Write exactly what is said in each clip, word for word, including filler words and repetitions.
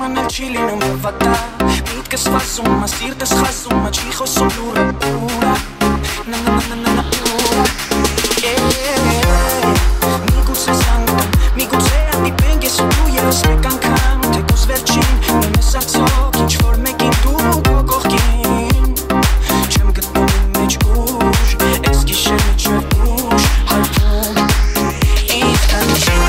Ուրեմն էլ չի լինում վատա Միտքս վազում, սիրտս խազում Չի խոսում լուրը ուրա Նա նա նա նա նա ուրա Միգուցե զանգան, միգուցե անդիպենք ես ու դու ես մեկ անգամ Թեկուզ վերջին, նույն ես արդյոք ինչ-որ մեկին դու քո կողքին Չեմ գտնում իմ մեջ ուժ, էս գիշերը չէ ուժ Հարբում, ինձ կանչում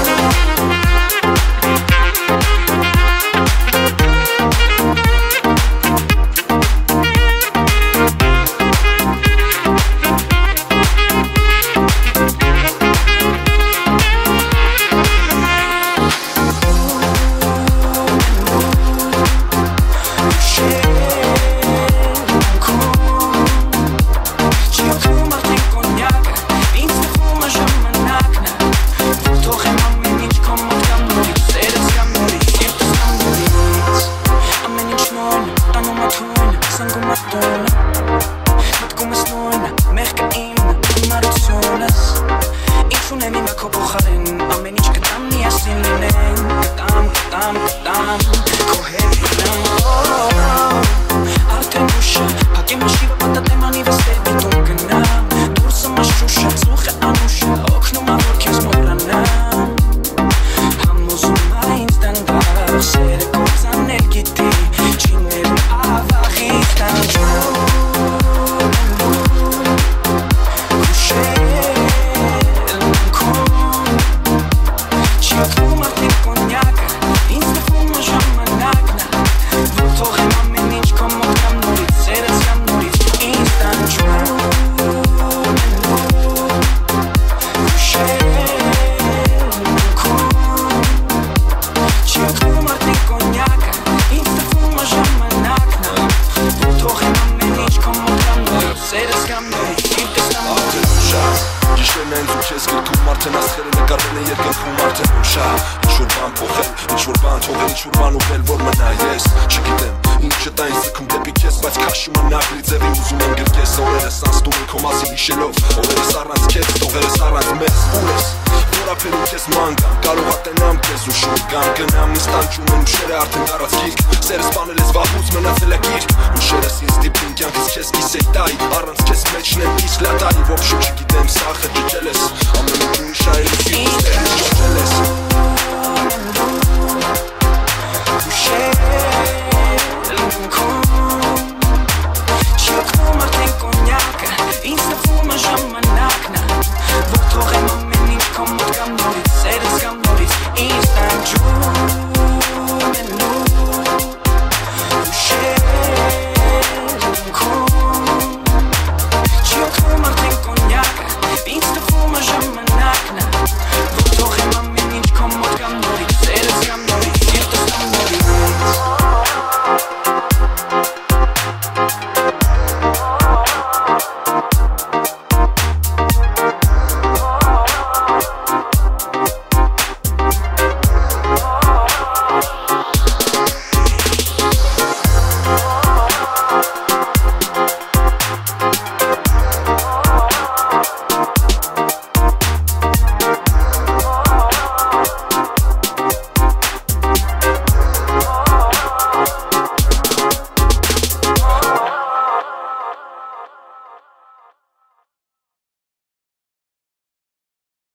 Առանց քեզ մեջն եմ իսկ լատայի Ոբշու չգիտեմ սախը ջջել ես Ամեն ու իշայել ես